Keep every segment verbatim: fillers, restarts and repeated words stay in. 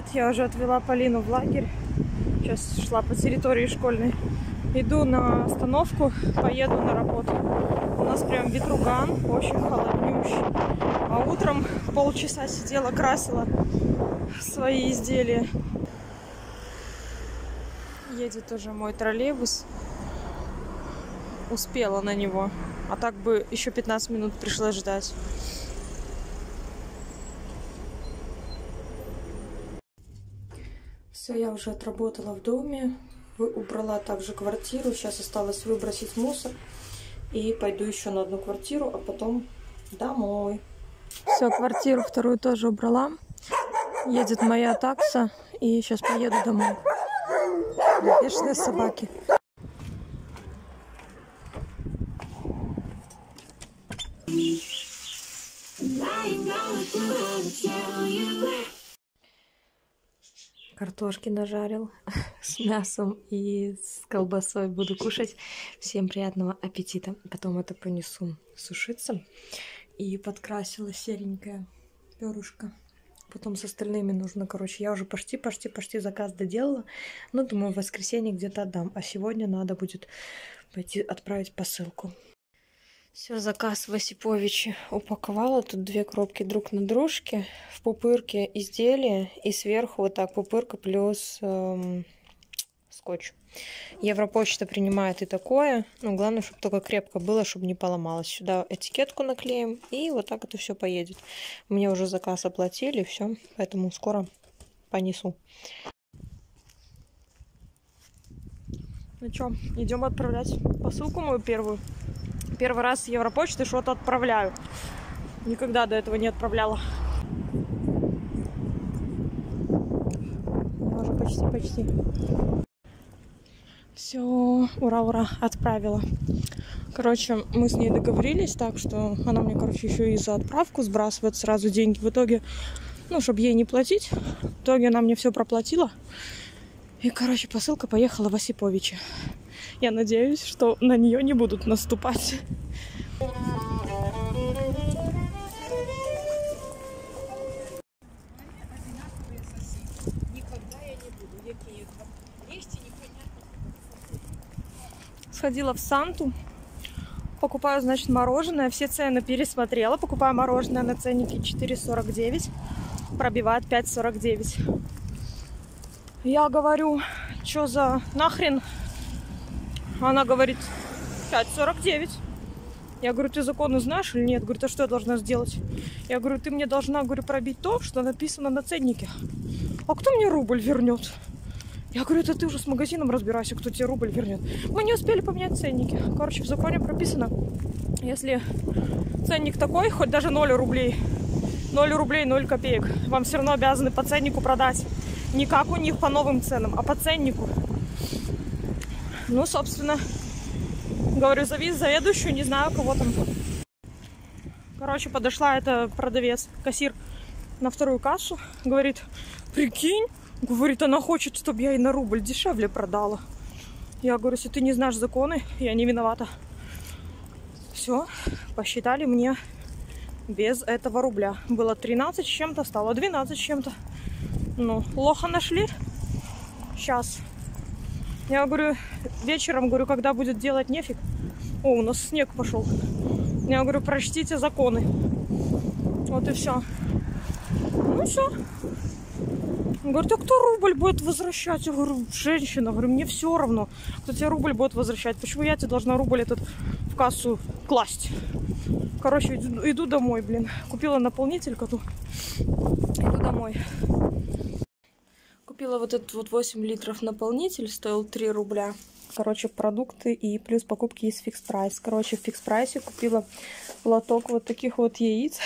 привет! Я уже отвела Полину в лагерь. Сейчас шла по территории школьной. Иду на остановку, поеду на работу. У нас прям ветруган, очень холоднющий. А утром полчаса сидела, красила свои изделия. Едет уже мой троллейбус. Успела на него. А так бы еще пятнадцать минут пришлось ждать. Все, я уже отработала в доме, убрала также квартиру, сейчас осталось выбросить мусор и пойду еще на одну квартиру, а потом домой. Все, квартиру вторую тоже убрала, едет моя такса и сейчас поеду домой. Бешеные собаки. Картошки нажарил с мясом и с колбасой. Буду кушать. Всем приятного аппетита. Потом это понесу сушиться. И подкрасила серенькое перышко. Потом с остальными нужно, короче, я уже почти-почти-почти заказ доделала. Но думаю, в воскресенье где-то отдам. А сегодня надо будет пойти отправить посылку. Все, заказ в Осиповиче упаковала. Тут две коробки друг на дружке. В пупырке изделия. И сверху вот так пупырка плюс эм, скотч. Европочта принимает и такое. Но главное, чтобы только крепко было, чтобы не поломалось. Сюда этикетку наклеим. И вот так это все поедет. Мне уже заказ оплатили. Все. Поэтому скоро понесу. Ну что, идем отправлять посылку мою первую. Первый раз с Европочты что-то отправляю. Никогда до этого не отправляла. Я уже почти-почти. Все, ура-ура, отправила. Короче, мы с ней договорились так, что она мне, короче, еще и за отправку сбрасывает сразу деньги. В итоге, ну, чтобы ей не платить, в итоге она мне все проплатила. И, короче, посылка поехала в Осиповиче. Я надеюсь, что на нее не будут наступать. Сходила в Санту. Покупаю, значит, мороженое. Все цены пересмотрела. Покупаю мороженое на ценнике четыре сорок девять. Пробивает пять сорок девять. Я говорю, что за нахрен? Она говорит, пять сорок девять. Я говорю, ты законы знаешь или нет? Говорит, а что я должна сделать? Я говорю, ты мне должна, говорю, пробить то, что написано на ценнике. А кто мне рубль вернет? Я говорю, это ты уже с магазином разбирайся, кто тебе рубль вернет. Мы не успели поменять ценники. Короче, в законе прописано, если ценник такой, хоть даже ноль рублей, ноль рублей, ноль копеек, вам все равно обязаны по ценнику продать. Не как у них по новым ценам, а по ценнику. Ну, собственно, говорю, зови заведующую, не знаю, кого там. Короче, подошла эта продавец, кассир на вторую кассу. Говорит, прикинь, говорит, она хочет, чтобы я ей на рубль дешевле продала. Я говорю, если ты не знаешь законы, я не виновата. Все, посчитали мне без этого рубля. Было тринадцать с чем-то, стало двенадцать с чем-то. Ну, лоха нашли. Сейчас. Я говорю, вечером, говорю, когда будет делать нефиг. О, у нас снег пошел. Я говорю, прочтите законы. Вот и все. Ну все. Говорит, а кто рубль будет возвращать? Я говорю, женщина, говорю, мне все равно, кто тебе рубль будет возвращать. Почему я тебе должна рубль этот в кассу класть? Короче, иду, иду домой, блин. Купила наполнитель коту. Иду домой. Купила вот этот вот восемь литров наполнитель, стоил три рубля. Короче, продукты и плюс покупки из Fix Price. Короче, в Fix Price купила лоток вот таких вот яиц.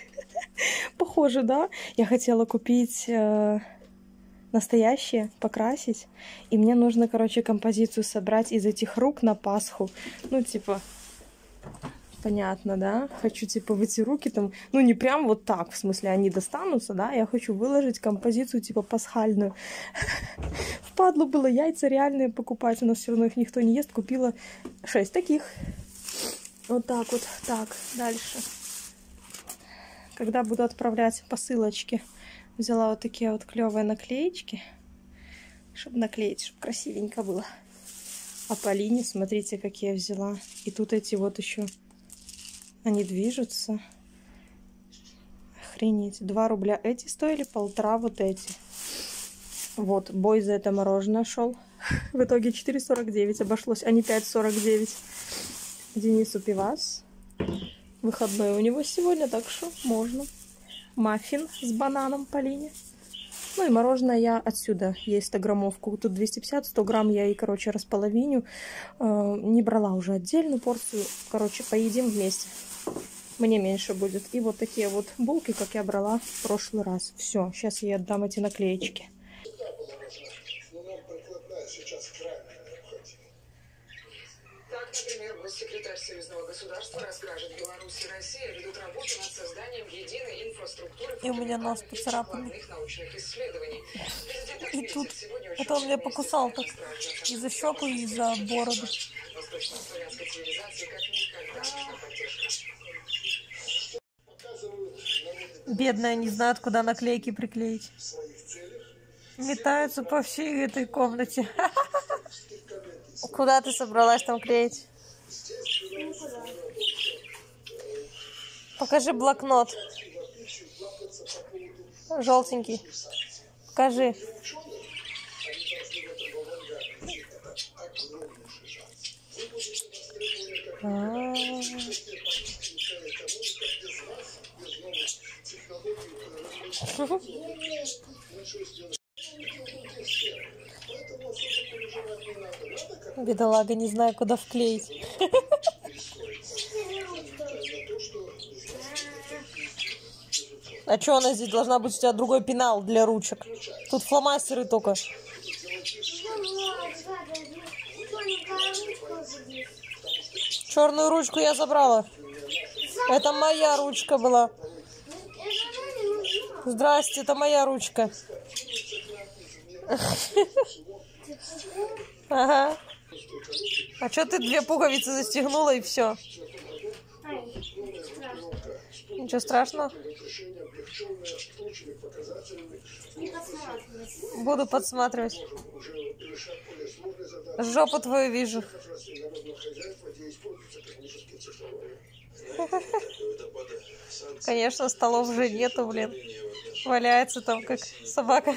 Похоже, да? Я хотела купить э, настоящие, покрасить. И мне нужно, короче, композицию собрать из этих рук на Пасху. Ну, типа... Понятно, да? Хочу, типа, в эти руки там... Ну, не прям вот так, в смысле, они достанутся, да? Я хочу выложить композицию, типа, пасхальную. Впадло было яйца реальные покупать. У нас все равно их никто не ест. Купила шесть таких. Вот так вот. Так, дальше. Когда буду отправлять посылочки, Взяла вот такие вот клевые наклеечки, чтобы наклеить, чтобы красивенько было. А Полине, смотрите, какие я взяла. И тут эти вот еще, они движутся. Охренеть. два рубля эти стоили, полтора вот эти. Вот, бой за это мороженое шел. В итоге четыре сорок девять обошлось, а не пять сорок девять. Денису пивас. Выходной у него сегодня, так что можно. Маффин с бананом Полине. Ну и мороженое я отсюда, есть сто граммовку. Тут двести пятьдесят, сто грамм я и, короче, располовиню. Э, не брала уже отдельную порцию. Короче, поедим вместе. Мне меньше будет. И вот такие вот булки, как я брала в прошлый раз. Все, сейчас я отдам эти наклеечки. Так, например, госсекретарь Союзного государства расскажет, Беларусь и Россия ведут работу над созданием единой инфраструктуры и у меня нос поцарапан. научных исследований. И тут это он меня покусал так и за щеку, и за бороду. Восточнославянской цивилизации как никогда нужна поддержка. Бедная, не знают, куда наклейки приклеить. Метаются по всей этой комнате. Куда ты собралась там клеить? Покажи блокнот. Желтенький. Покажи. А-а-а. Бедолага, не знаю, куда вклеить. А что она здесь должна быть? У тебя другой пенал для ручек. Тут фломастеры только. Черную ручку я забрала. Это моя ручка была. Здрасте, это моя ручка. Ага. А что ты две пуговицы застегнула и все? Ничего страшного. Буду подсматривать. Жопу твою вижу. Конечно, столов уже нету, блин. Валяется там, как собака.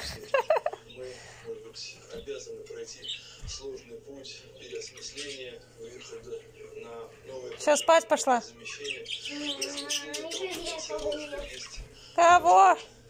Все, спать пошла. Кого?